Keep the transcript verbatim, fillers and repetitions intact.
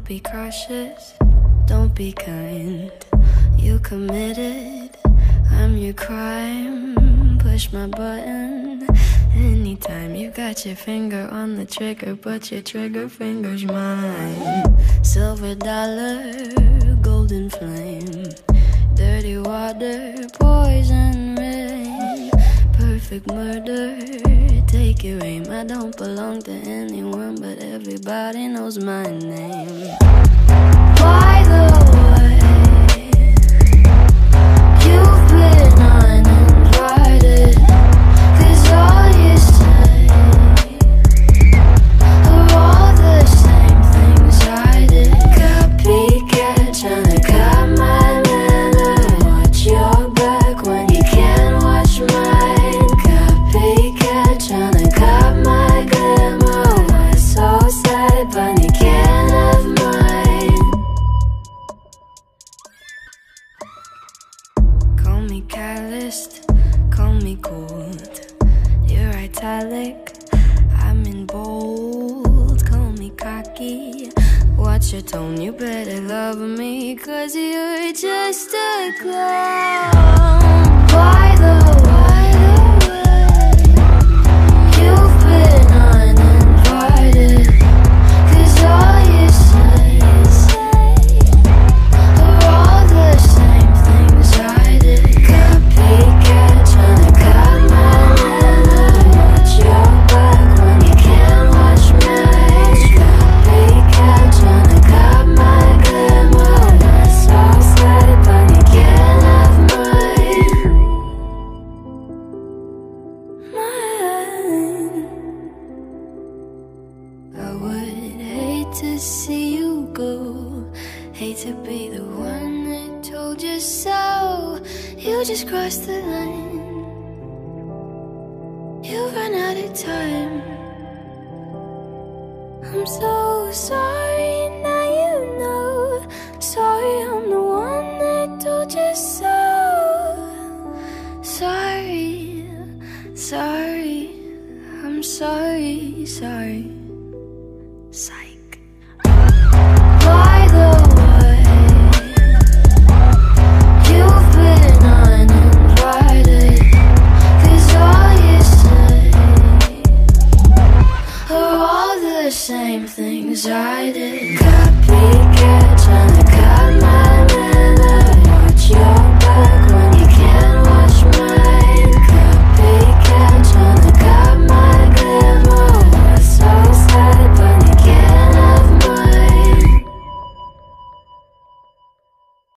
be cautious, don't be kind. You committed, I'm your crime. Push my button anytime. You got your finger on the trigger, but your trigger finger's mine. Silver dollar, golden flame, dirty water, poison rain, perfect murder, take your aim. I don't belong to anyone, but everybody knows my name. By the way, you've been uninvited, 'cause all you say are all the same things I did. Copycat, tryna cut my manner. Watch your back when you can't watch mine. Copycat, tryna cut my glamour. Why so sad, but you can't have mine. Call me calloused, call me cold. You're italic, I'm in bold. Call me cocky, watch your tone. You better love me, 'cause you're just a clown. By the way, you've been uninvited, 'cause all you say are all the same things I did. Copycat, tryna cut my manner. Watch your back when you can't watch mine. Copycat, tryna cut my glamour. That's so sad, but you can't have mine. Mine. I would hate to see you go, hate to be the one that told you so. You just crossed the line, you ran out of time. I'm so sorry, now you know. Sorry, I'm the one that told you so. Sorry, sorry, I'm sorry, sorry.